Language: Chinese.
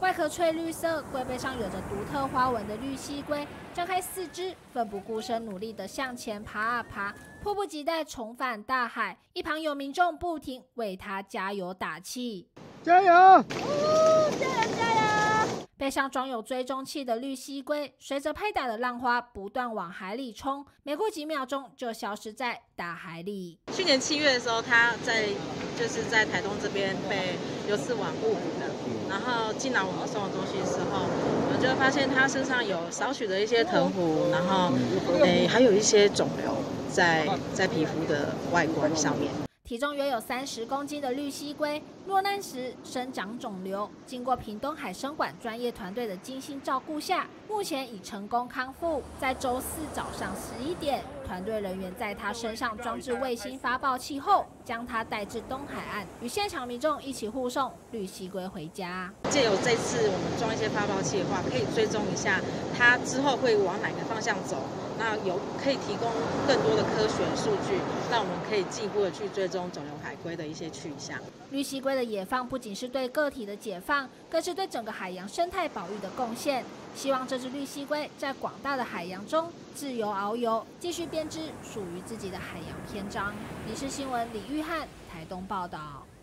外壳翠绿色，龟背上有着独特花纹的绿蜥龟，张开四肢，奋不顾身，努力地向前爬啊爬，迫不及待重返大海。一旁有民众不停为它加油打气， 加油！ 加油加油！背上装有追踪器的绿蜥龟，随着拍打的浪花不断往海里冲，没过几秒钟就消失在大海里。 去年7月的时候，它在台东这边被游饲网误捕的，然后进来我们收容中心的时候，我就发现它身上有少许的一些藤壶，然后还有一些肿瘤在皮肤的外观上面。 体重约有30公斤的绿蜥龟，落难时生长肿瘤，经过屏东海生馆专业团队的精心照顾下，目前已成功康复。在周4早上11点，团队人员在它身上装置卫星发报器后，将它带至东海岸，与现场民众一起护送绿蜥龟回家。 借由这次我们装一些发报器的话，可以追踪一下它之后会往哪个方向走。那可以提供更多的科学数据，让我们可以进一步的去追踪肿瘤海龟的一些去向。 绿蜥龟的野放不仅是对个体的解放，更是对整个海洋生态保育的贡献。希望这只绿蜥龟在广大的海洋中自由遨游，继续编织属于自己的海洋篇章。民视新闻李玉翰台东报道。